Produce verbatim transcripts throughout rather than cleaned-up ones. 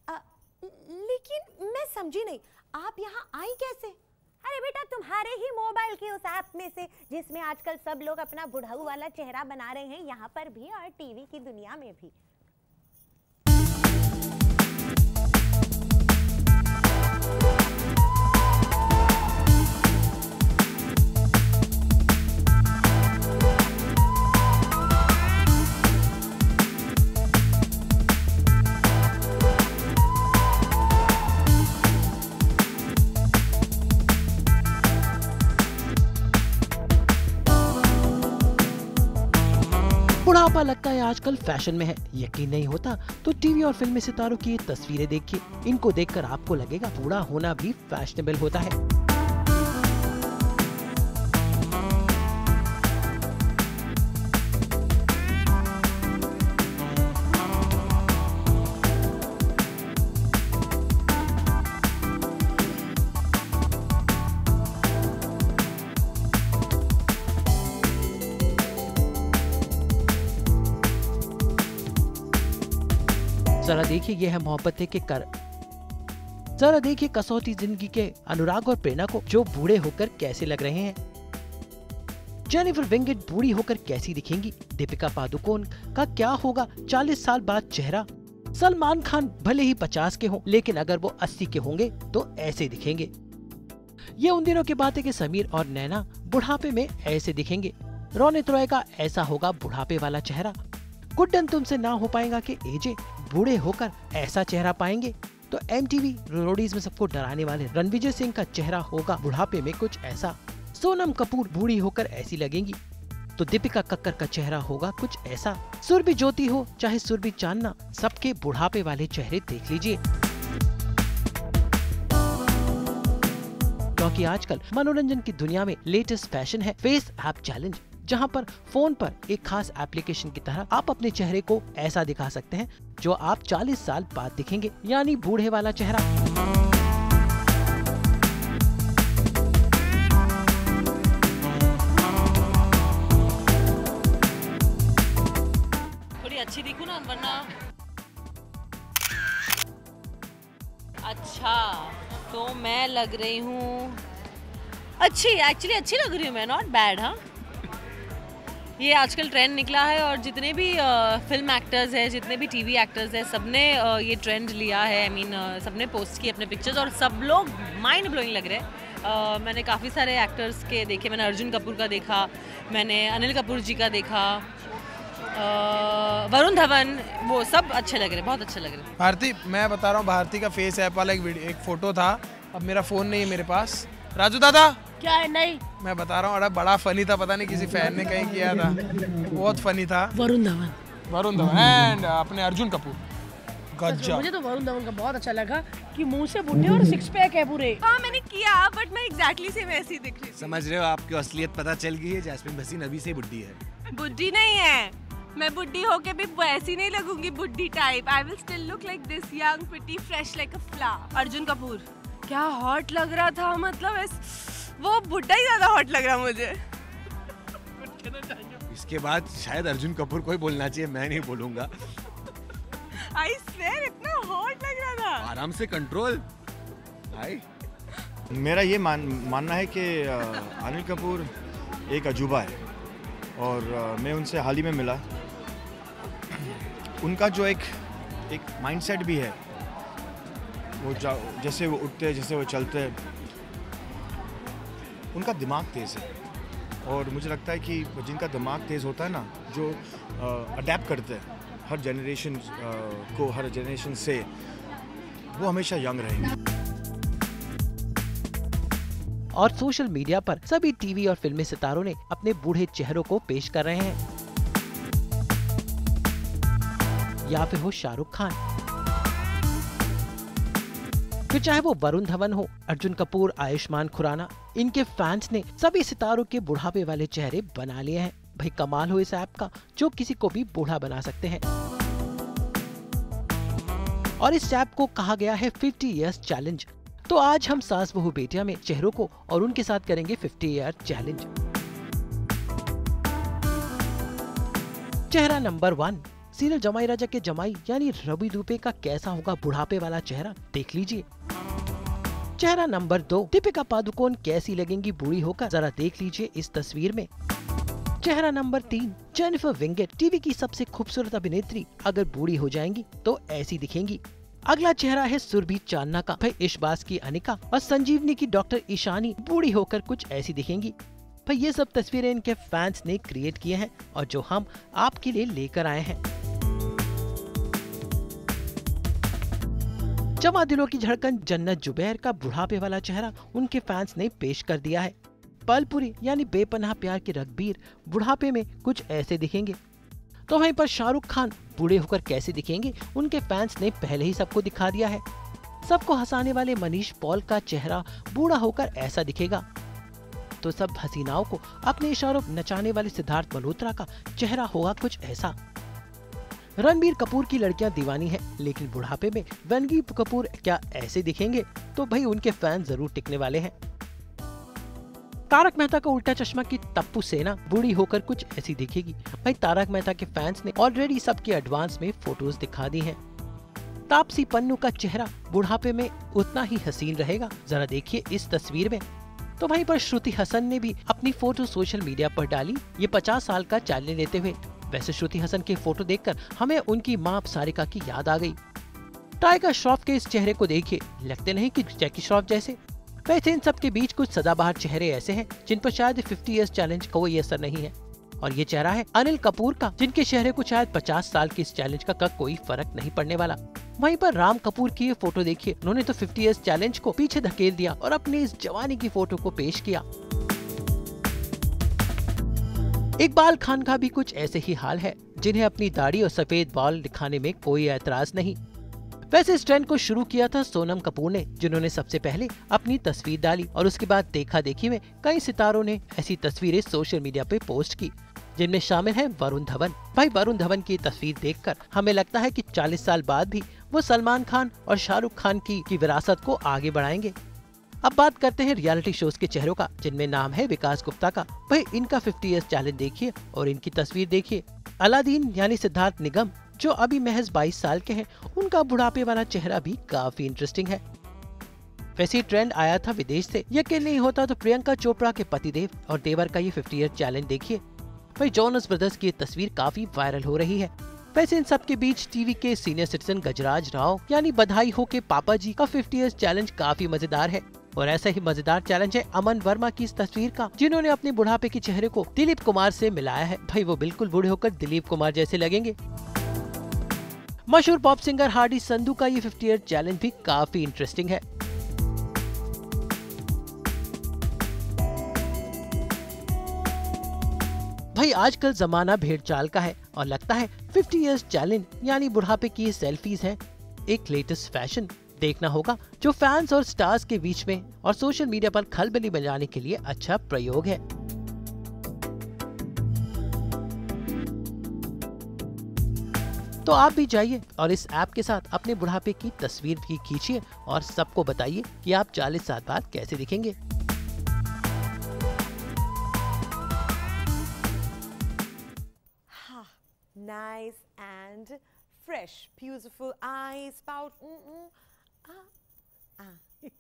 आ, लेकिन मैं समझी नहीं, आप यहाँ आई कैसे? अरे बेटा, तुम्हारे ही मोबाइल की उस ऐप में से जिसमें आजकल सब लोग अपना बुढ़ऊ वाला चेहरा बना रहे हैं, यहाँ पर भी और टीवी की दुनिया में भी। बुढ़ापा लगता है आजकल फैशन में है। यकीन नहीं होता तो टीवी और फिल्मी सितारों की ये तस्वीरें देखिए। इनको देखकर आपको लगेगा बूढ़ा होना भी फैशनेबल होता है। जरा देखिए, ये है मोहब्बत के कर जरा देखिए कसौटी जिंदगी के अनुराग और प्रेरणा को, जो बूढ़े होकर कैसे लग रहे हैं। जेनिफर विंगेट बूढ़ी होकर कैसी दिखेंगी? दीपिका पादुकोण का क्या होगा चालीस साल बाद चेहरा? सलमान खान भले ही पचास के हों, लेकिन अगर वो अस्सी के होंगे तो ऐसे दिखेंगे। ये उन दिनों की बातें कि समीर और नैना बुढ़ापे में ऐसे दिखेंगे। रोनित रॉय का ऐसा होगा बुढ़ापे वाला चेहरा। गुड्डन तुमसे ना हो पाएगा कि एजे बूढ़े होकर ऐसा चेहरा पाएंगे। तो एमटीवी रोडीज में सबको डराने वाले रणविजय सिंह का चेहरा होगा बुढ़ापे में कुछ ऐसा। सोनम कपूर बूढ़ी होकर ऐसी लगेंगी। तो दीपिका कक्कर का चेहरा होगा कुछ ऐसा। सुरभि ज्योति हो चाहे सुरभि चांदना, सबके बुढ़ापे वाले चेहरे देख लीजिए। क्योंकि आजकल मनोरंजन की दुनिया में लेटेस्ट फैशन है फेस ऐप चैलेंज, जहां पर फोन पर एक खास एप्लीकेशन की तरह आप अपने चेहरे को ऐसा दिखा सकते हैं जो आप चालीस साल बाद दिखेंगे, यानी बूढ़े वाला चेहरा। थोड़ी अच्छी दिखूं ना, वरना अच्छा तो मैं लग रही हूँ अच्छी, एक्चुअली अच्छी लग रही हूँ मैं, नॉट बैड। हाँ, ये आजकल ट्रेंड निकला है और जितने भी फिल्म एक्टर्स हैं, जितने भी टीवी एक्टर्स हैं, सबने ये ट्रेंड लिया है। आई मीन सबने पोस्ट किए अपने पिक्चर्स और सब लोग माइंड ब्लोइंग लग रहे हैं। uh, मैंने काफ़ी सारे एक्टर्स के देखे। मैंने अर्जुन कपूर का देखा, मैंने अनिल कपूर जी का देखा, uh, वरुण धवन, वो सब अच्छे लग रहे, बहुत अच्छे लग रहे। भारती, मैं बता रहा हूँ, भारती का फेस ऐप वाला एक वीडियो, एक फोटो था। अब मेरा फ़ोन नहीं है मेरे पास। राजू दादा क्या है? नहीं, मैं बता रहा हूँ, अरे बड़ा फनी था, पता नहीं किसी फैन ने कहीं किया था, बहुत फनी था। वरुण धवन वरुण धवन एंड अपने अर्जुन कपूर, गजब। मुझे तो वरुण धवन का बहुत अच्छा लगा कि मुंह से बुड्ढे और सिक्स पैक है पूरे। हाँ मैंने किया, बट मैं एग्जैक्टली सेम ऐसी दिख रही थी। समझ रहे हो, आपकी असलियत पता चल गई है। जैस्मिन भसीन अभी से बुड्ढी है। बुड्ढी नहीं है, मैं बुड्ढी होके भी वैसी नहीं लगूंगी बुड्ढी type. I will still look like this young pretty fresh like a flower. Arjun Kapoor क्या हॉट लग रहा था, मतलब वो बुड्ढा ही ज्यादा हॉट लग रहा मुझे। इसके बाद शायद अर्जुन कपूर को ही बोलना चाहिए, मैं नहीं बोलूंगा। आई स्वेयर इतना हॉट लग रहा था। आराम से कंट्रोल भाई। मेरा ये मान मानना है कि अनिल कपूर एक अजूबा है और मैं उनसे हाल ही में मिला। उनका जो एक एक माइंडसेट भी है, वो जैसे वो उठते हैं, जैसे वो चलते हैं, उनका दिमाग तेज़ है। और मुझे लगता है कि जिनका दिमाग तेज़ होता है ना, जो अडेप्ट करते हैं हर जनरेशन को, हर जनरेशन से, वो हमेशा यंग रहेंगे। और सोशल मीडिया पर सभी टीवी और फिल्मी सितारों ने अपने बूढ़े चेहरों को पेश कर रहे हैं। या फिर हो शाहरुख खान, फिर चाहे वो वरुण धवन हो, अर्जुन कपूर, आयुष्मान खुराना, इनके फैंस ने सभी सितारों के बुढ़ापे वाले चेहरे बना लिए हैं। भाई कमाल हो इस ऐप का, जो किसी को भी बूढ़ा बना सकते हैं। और इस ऐप को कहा गया है फिफ्टी इयर्स चैलेंज। तो आज हम सास बहू बेटिया में चेहरों को और उनके साथ करेंगे फिफ्टी ईयर चैलेंज। चेहरा number one, serial Jamai Raja के जमाई यानी रवि दुबे का कैसा होगा बुढ़ापे वाला चेहरा, देख लीजिए। चेहरा नंबर दो, दीपिका पादुकोण कैसी लगेंगी बूढ़ी होकर, जरा देख लीजिए इस तस्वीर में। चेहरा नंबर तीन, जेनिफर विंगेट टीवी की सबसे खूबसूरत अभिनेत्री अगर बूढ़ी हो जाएंगी तो ऐसी दिखेंगी। अगला चेहरा है सुरभि चांदना का, भाई इशबाज की अनिका और संजीवनी की डॉक्टर ईशानी बूढ़ी होकर कुछ ऐसी दिखेंगी। भाई ये सब तस्वीरें इनके फैंस ने क्रिएट किए हैं और जो हम आपके लिए लेकर आए हैं। जमा दिलों की धड़कन जन्नत जुबैर का बुढ़ापे वाला चेहरा उनके फैंस ने पेश कर दिया है। पलपुरी यानी बेपनाह प्यार के रघबीर बुढ़ापे में कुछ ऐसे दिखेंगे। तो वहीं पर शाहरुख खान बूढ़े होकर कैसे दिखेंगे उनके फैंस ने पहले ही सबको दिखा दिया है। सबको हंसाने वाले मनीष पॉल का चेहरा बूढ़ा होकर ऐसा दिखेगा। तो सब हसीनाओं को अपने इशारों नचाने वाले सिद्धार्थ मल्होत्रा का चेहरा होगा कुछ ऐसा। रणबीर कपूर की लड़कियां दीवानी है, लेकिन बुढ़ापे में रणबीर कपूर क्या ऐसे दिखेंगे? तो भाई उनके फैन जरूर टिकने वाले हैं। तारक मेहता का उल्टा चश्मा की तप्पू सेना बूढ़ी होकर कुछ ऐसी दिखेगी। भाई तारक मेहता के फैंस ने ऑलरेडी सबके एडवांस में फोटोज दिखा दी हैं। तापसी पन्नू का चेहरा बुढ़ापे में उतना ही हसीन रहेगा, जरा देखिए इस तस्वीर में। तो वहीं पर श्रुति हसन ने भी अपनी फोटो सोशल मीडिया पर डाली, ये पचास साल का चैलेंज लेते हुए। वैसे श्रुति हसन के फोटो देखकर हमें उनकी मां सारिका की याद आ गई। टाइगर श्रॉफ के इस चेहरे को देखिए, लगते नहीं कि जैकी श्रॉफ जैसे। वैसे इन सब के बीच कुछ सदाबहार चेहरे ऐसे हैं जिन पर शायद फिफ्टी इयर्स चैलेंज का कोई असर नहीं है, और ये चेहरा है अनिल कपूर का, जिनके चेहरे को शायद पचास साल के इस चैलेंज का, का कोई फर्क नहीं पड़ने वाला। वहीं पर राम कपूर की ये फोटो देखिए, उन्होंने तो फिफ्टी इयर्स चैलेंज को पीछे धकेल दिया और अपनी इस जवानी की फोटो को पेश किया। इकबाल खान का भी कुछ ऐसे ही हाल है, जिन्हें अपनी दाढ़ी और सफेद बाल दिखाने में कोई ऐतराज नहीं। वैसे इस ट्रेंड को शुरू किया था सोनम कपूर ने, जिन्होंने सबसे पहले अपनी तस्वीर डाली और उसके बाद देखा देखी में कई सितारों ने ऐसी तस्वीरें सोशल मीडिया पे पोस्ट की, जिनमें शामिल है वरुण धवन। भाई वरुण धवन की तस्वीर देखकर हमें लगता है कि चालीस साल बाद भी वो सलमान खान और शाहरुख खान की, की विरासत को आगे बढ़ाएंगे। अब बात करते हैं रियलिटी शोज के चेहरों का, जिनमें नाम है विकास गुप्ता का। भाई इनका फिफ्टी इयर्स चैलेंज देखिए और इनकी तस्वीर देखिए। अलादीन यानी सिद्धार्थ निगम जो अभी महज बाईस साल के हैं, उनका बुढ़ापे वाला चेहरा भी काफी इंटरेस्टिंग है। वैसे ट्रेंड आया था विदेश से, यकीन नहीं होता तो प्रियंका चोपड़ा के पतिदेव और देवर का ये फिफ्टी ईयर चैलेंज देखिए। भाई जोनस ब्रदर्स की तस्वीर काफी वायरल हो रही है। वैसे इन सब के बीच टीवी के सीनियर सिटीजन गजराज राव यानी बधाई हो के पापा जी का फिफ्टी ईयर चैलेंज काफी मजेदार है। और ऐसा ही मजेदार चैलेंज है अमन वर्मा की इस तस्वीर का, जिन्होंने अपने बुढ़ापे के चेहरे को दिलीप कुमार से मिलाया है। भाई वो बिल्कुल बूढ़े होकर दिलीप कुमार जैसे लगेंगे। मशहूर पॉप सिंगर हार्डी संधू का ये फिफ्टी ईयर चैलेंज भी काफी इंटरेस्टिंग है। भाई आजकल जमाना भेड़ चाल का है और लगता है फिफ्टी इयर्स चैलेंज यानी बुढ़ापे की सेल्फीज हैं एक लेटेस्ट फैशन। देखना होगा जो फैंस और स्टार्स के बीच में और सोशल मीडिया पर खलबली बजाने के लिए अच्छा प्रयोग है। तो आप भी जाइए और इस ऐप के साथ अपने बुढ़ापे की तस्वीर भी खींचिए और सबको बताइए कि आप चालीस साल बाद कैसे दिखेंगे। Nice and fresh, beautiful eyes, spout. Mm -mm. Ah, ah.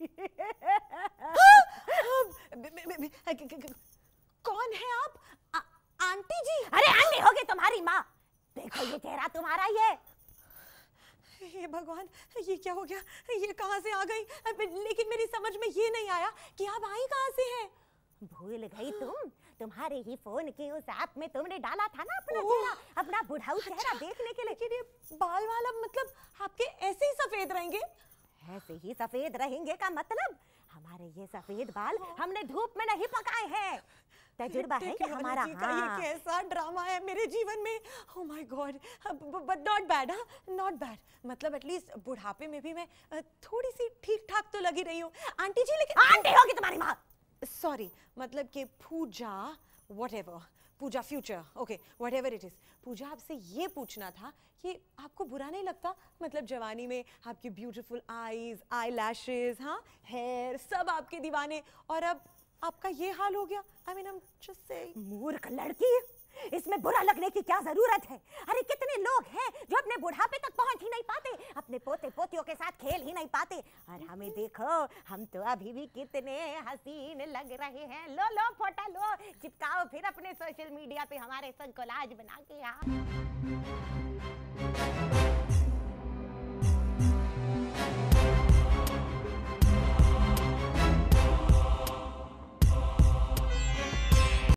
कौन है आप? आ, आंटी जी। अरे आंटी होगी तुम्हारी माँ। देखो ये चेहरा तुम्हारा ही है। ये भगवान, ये क्या हो गया? ये कहाँ से आ गई? लेकिन मेरी समझ में ये नहीं आया कि आप आई कहाँ से हैं? भूल गई तुम? तुम्हारे ही फोन के उस ऐप में तुमने डाला था ना अपना चेहरा, अपना बुढ़ाऊ चेहरा देखने के लिए। लेकिन ये बाल वाला मतलब आपके ऐसे ही सफेद रहेंगे? ऐसे ही सफेद रहेंगे का मतलब हमारे ये सफेद बाल हमने धूप में नहीं पकाए हैं। तजुर्बा है क्या हमारा? हाँ। ये कैसा ड्रामा है मेरे जीवन में? Oh my god, but not bad. हाँ, नॉट बैड। मतलब एटलीस्ट बुढ़ापे में भी मैं थोड़ी सी ठीक ठाक तो लगी रही हूँ आंटी जी। लेकिन आंटी होगी तुम्हारी माँ। सॉरी, मतलब कि Pooja whatever, Pooja future, okay whatever it is. Pooja आपसे ये पूछना था कि आपको बुरा नहीं लगता, मतलब जवानी में आपकी ब्यूटीफुल आईज, आई लैशेज, हाँ हेयर, सब आपके दीवाने, और अब आपका ये हाल हो गया। I mean I am just saying. मूर्ख लड़की, इसमें बुरा लगने की क्या जरूरत है? अरे कितने लोग हैं जो अपने बुढ़ापे तक पहुंच ही नहीं पाते, अपने पोते पोतियों के साथ खेल ही नहीं पाते, और हमें देखो, हम तो अभी भी कितने हसीन लग रहे हैं। लो लो फोटो लो, चिपकाओ फिर अपने सोशल मीडिया पे हमारे संग कोलाज बना के।